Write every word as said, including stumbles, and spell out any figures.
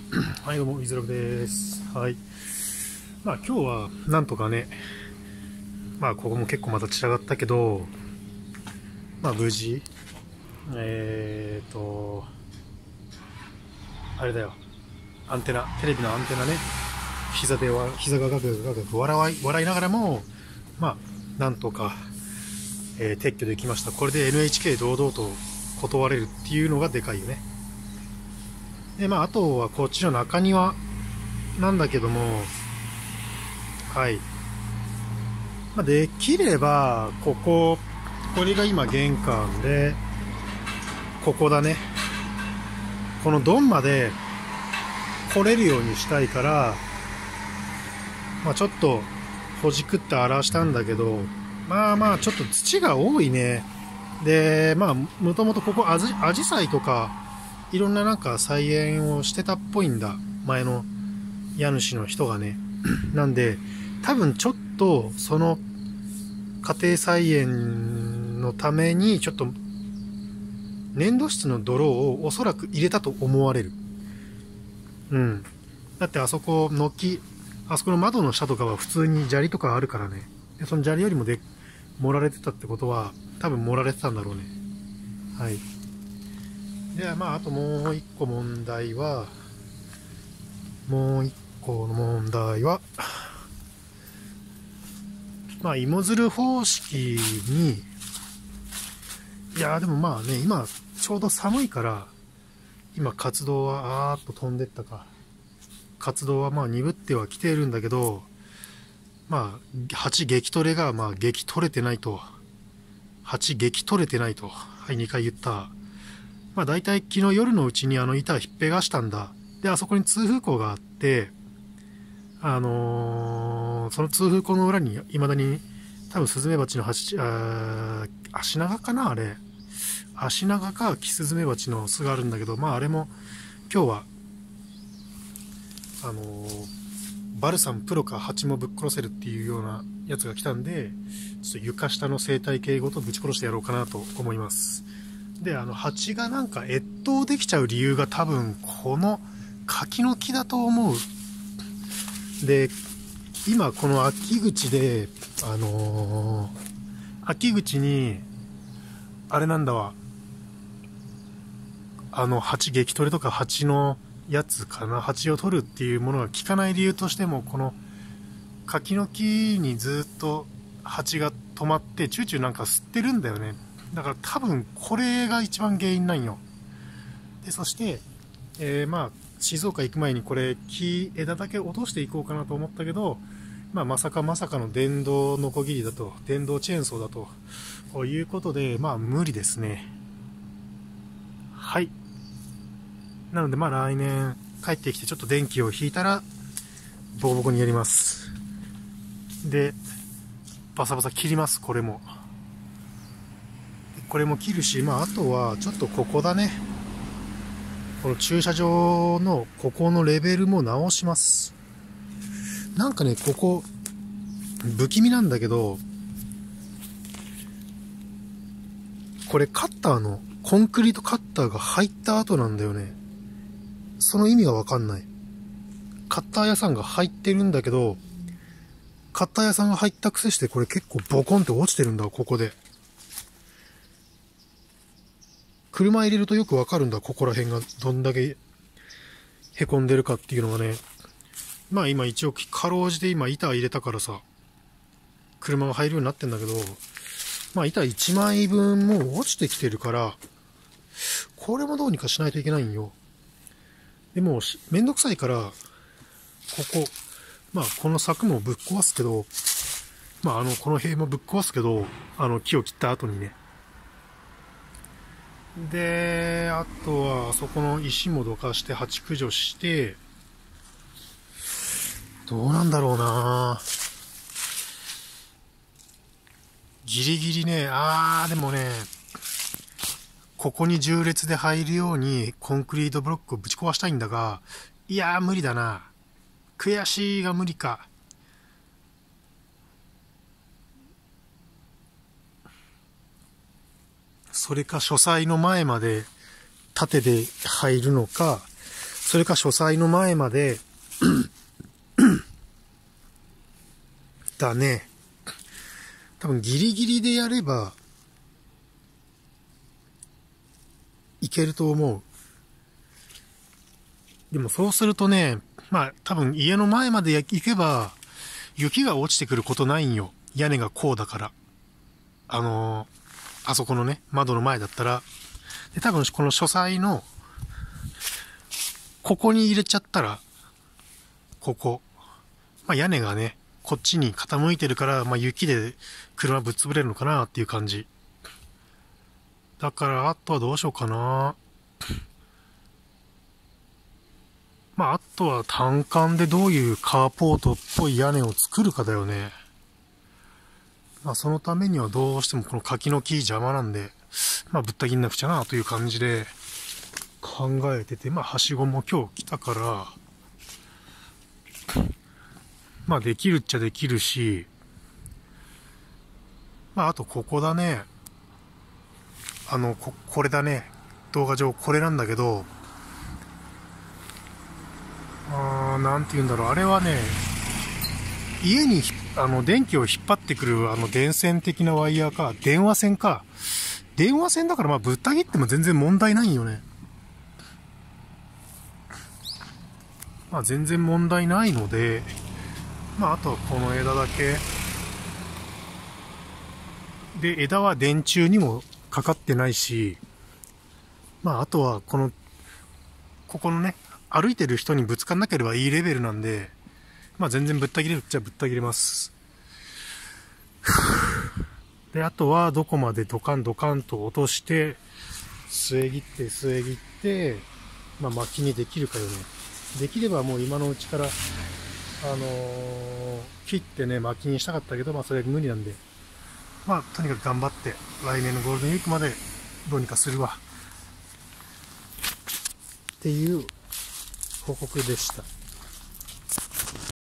はい、どうも、いずろくです。はい。まあ、今日は、なんとかね、まあ、ここも結構また散らがったけど、まあ、無事、えーと、あれだよ、アンテナ、テレビのアンテナね、膝でわ、膝がガクガクガク笑い、笑いながらも、まあ、なんとか、えー撤去できました。これで エヌエイチケー 堂々と断れるっていうのがでかいよね。で、まあ、あとはこっちの中庭なんだけども、はい。まあ、できれば、ここ、これが今玄関で、ここだね。このドンまで来れるようにしたいから、まあちょっと、ほじくって荒らしたんだけど、まあまあちょっと土が多いね。で、まあ、もともとここアジ、アジサイとか、いろんななんか菜園をしてたっぽいんだ。前の家主の人がね。なんで、多分ちょっと、その、家庭菜園のために、ちょっと、粘土質の泥をおそらく入れたと思われる。うん。だってあそこ、軒、あそこの窓の下とかは普通に砂利とかあるからね。で、その砂利よりもで、盛られてたってことは、多分盛られてたんだろうね。はい。では、まあ、あともう一個問題は、もう一個の問題は、まあ、芋づる方式に、いやーでもまあね、今、ちょうど寒いから、今活動は、あーっと飛んでったか。活動はまあ鈍ってはきているんだけど、まあ、蜂激取れが、まあ、激取れてないと。蜂激取れてないと。はい、にかい言った。まあ、大体昨日夜のうちにあの板ひっぺがしたんだ。で、あそこに通風口があって、あのー、その通風口の裏に未だに多分スズメバチの蜂、あー、足長かなあれ。足長かキスズメバチの巣があるんだけど、まああれも今日は、あのー、バルサンプロか蜂もぶっ殺せるっていうようなやつが来たんで、ちょっと床下の生態系ごとぶち殺してやろうかなと思います。で、あの蜂がなんか越冬できちゃう理由が多分この柿の木だと思う。で、今この秋口で、あのー、秋口に、あれなんだわ、あの、蜂激取れとか蜂のやつかな、蜂を取るっていうものが効かない理由としても、この柿の木にずっと蜂が止まって、チューチューなんか吸ってるんだよね。だから多分これが一番原因なんよ。で、そして、えー、まあ、静岡行く前にこれ木枝だけ落としていこうかなと思ったけど、まあ、まさかまさかの電動ノコギリだと、電動チェーンソーだということで、まあ無理ですね。はい。なのでまあ来年帰ってきてちょっと電気を引いたらボコボコにやります。で、バサバサ切ります、これも。これも切るし、まああとはちょっとここだね。この駐車場のここのレベルも直します。なんかね、ここ、不気味なんだけど、これカッターの、コンクリートカッターが入った後なんだよね。その意味がわかんない。カッター屋さんが入ってるんだけど、カッター屋さんが入った癖してこれ結構ボコンって落ちてるんだ、ここで。車入れるとよくわかるんだ、ここら辺がどんだけ凹んでるかっていうのがね。まあ今一応かろうじて今板入れたからさ、車が入るようになってんだけど、まあ板いちまいぶんもう落ちてきてるから、これもどうにかしないといけないんよ。でもめんどくさいから、ここ、まあこの柵もぶっ壊すけど、まああのこの塀もぶっ壊すけど、あの木を切った後にね。で、あとはあそこの石もどかして蜂駆除して、どうなんだろうなギリギリね、あーでもね、ここに縦列で入るようにコンクリートブロックをぶち壊したいんだが、いやー無理だな。悔しいが無理か。それか書斎の前まで縦で入るのか、 それか書斎の前までだね。多分ギリギリでやればいけると思う。でもそうするとね、まあ多分家の前まで行けば雪が落ちてくることないんよ。屋根がこうだから。あのー、あそこのね、窓の前だったら。で、多分この書斎の、ここに入れちゃったら、ここ。まあ屋根がね、こっちに傾いてるから、まあ雪で車ぶっ潰れるのかなっていう感じ。だから、あとはどうしようかな。まあ、あとは単管でどういうカーポートっぽい屋根を作るかだよね。まあ、そのためにはどうしてもこの柿の木邪魔なんで、まあ、ぶった切んなくちゃなという感じで考えてて、まあ、はしごも今日来たから、まあ、できるっちゃできるし、まあ、あとここだね。あの、こ、これだね。動画上これなんだけど、あー、なんて言うんだろう。あれはね、家にあの電気を引っ張ってくるあの電線的なワイヤーか、電話線か。電話線だからまあぶった切っても全然問題ないよね。まあ全然問題ないので、まああとはこの枝だけ。で、枝は電柱にもかかってないし、まああとはこの、ここのね、歩いてる人にぶつかんなければいいレベルなんで、まあ全然ぶった切れるっちゃぶった切れます。で、あとはどこまでドカンドカンと落として、据え切って据え切って、まあ薪にできるかよね。できればもう今のうちから、あのー、切ってね、薪にしたかったけど、まあそれは無理なんで、まあとにかく頑張って、来年のゴールデンウィークまでどうにかするわ。っていう報告でした。